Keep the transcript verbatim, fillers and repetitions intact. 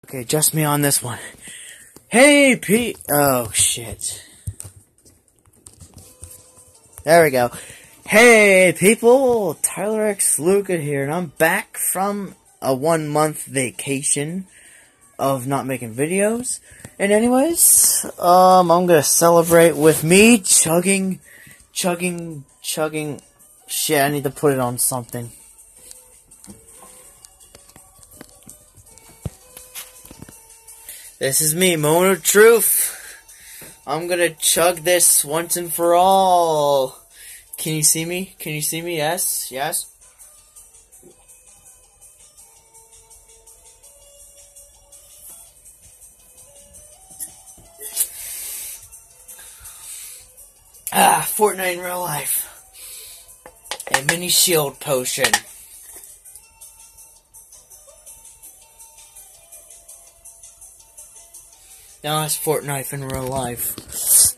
Okay, just me on this one. Hey, Pete. Oh, shit. There we go. Hey, people. Tyler X Luca here, and I'm back from a one-month vacation of not making videos. And anyways, um, I'm gonna celebrate with me chugging, chugging, chugging. Shit, I need to put it on something. This is me, moment of truth. I'm gonna chug this once and for all. Can you see me? Can you see me? Yes? Yes? Ah, Fortnite in real life. A mini shield potion. Now it's Fortnite in real life.